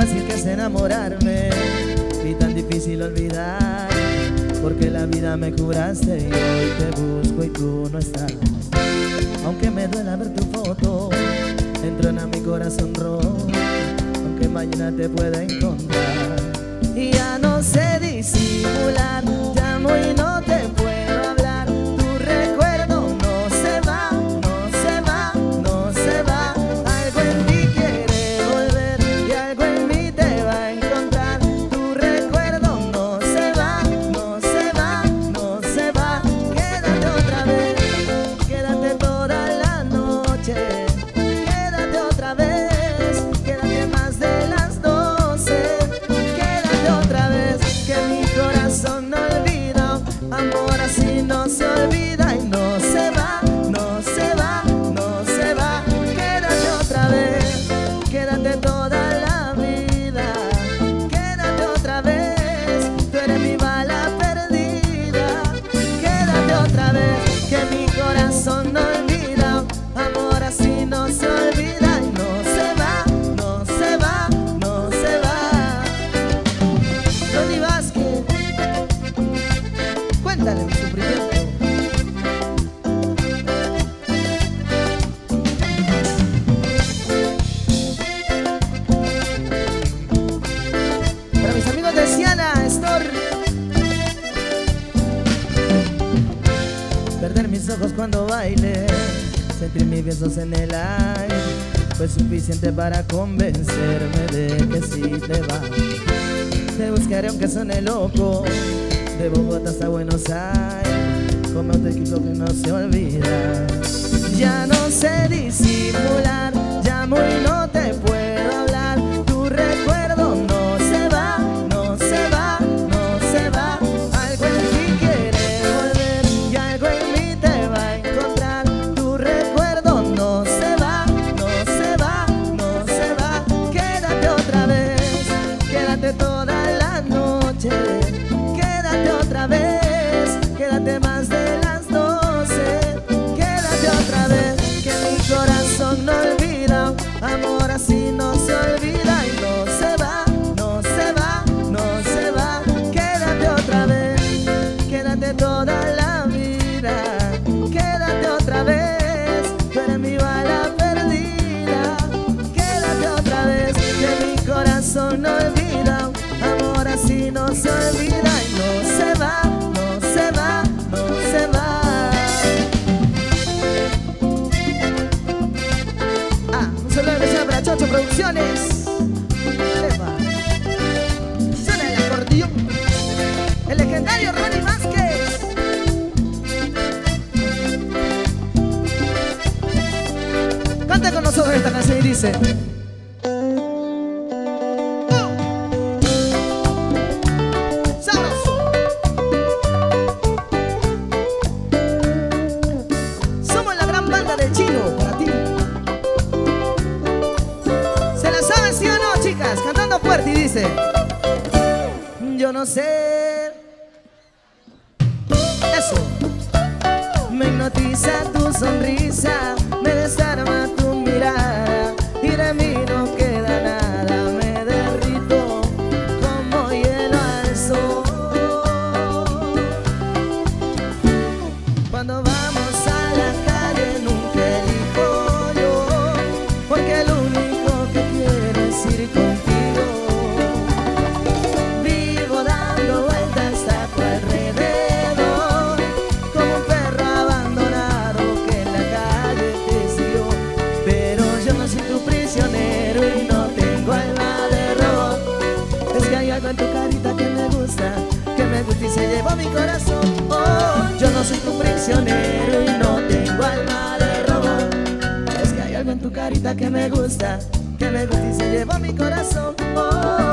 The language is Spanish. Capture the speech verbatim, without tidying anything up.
fácil que es enamorarme y tan difícil olvidar, porque la vida me curaste y hoy te busco y tú no estás. Aunque me duela ver tu foto, entrona mi corazón roto, aunque mañana te pueda encontrar. Y ya no sé disimular, llamo y no te puedo hablar. Tu recuerdo no se va, no se va, no se va. Algo en ti quiere volver y algo en mí te va a encontrar. Tu recuerdo no se va, no se va, no se va. Quédate otra vez, quédate toda la noche. Quédate otra vez, quédate más de las doce. Quédate otra vez, que mi corazón no olvida. Amor así no se olvida y no se va, no se va, no se va. Quédate otra vez, quédate toda la vida. Quédate otra vez, tú eres mi bala perdida. Quédate otra vez, que mi corazón no olvida. Amor así no se olvida y no se va, no se va, no se va. Tony Vázquez, cuéntale mi sufrimiento. Para mis amigos de Siana Store, perder mis ojos cuando baile, sentir mis besos en el aire, fue suficiente para convencerme de que sí te vas. Te buscaré aunque suene loco, de Bogotá hasta Buenos Aires, como otro equipo que no se olvida. Ya no sé disimular, llamo y no te puedo hablar. Tu recuerdo no se va, no se va, no se va. Algo en ti quiere volver y algo en mí te va a encontrar. Tu recuerdo no se va, no se va, no se va. Quédate otra vez, quédate toda la noche. Quédate otra vez, quédate más de las doce. Quédate otra vez, que mi corazón no olvida. Amor así no se olvida y no se va, no se va, no se va. Quédate otra vez, quédate toda la vida. Quédate otra vez, tú eres mi bala perdida. Quédate otra vez, que mi corazón no olvida. Amor así no se olvida y no se va, no se va, no se va. Ah, un saludo especial para Chocho Producciones. Epa. Suena el acordeón, el legendario Ronnie Vázquez. Canta con nosotros esta canción y dice: somos la gran banda del Chino para ti. ¿Se la saben, sí o no, chicas? Cantando fuerte y dice: yo no sé. Eso. Me hipnotiza tu sonrisa, me desarma tu mirada y de mí no queda nada. Me derrito como hielo al sol. Cuando vamos a la calle nunca elijo yo, porque lo único que quiero es ir contigo. Vivo dando vueltas a tu alrededor, como un perro abandonado que en la calle te siguió. Pero yo no soy tu prisionero y no tengo alma de robo. Es que hay algo en tu carita que me gusta, que me gusta y se llevó mi corazón. Oh, yo no soy tu prisionero y no tengo alma de robo. Es que hay algo en tu carita que me gusta, que me gusta y se llevó mi corazón. Oh,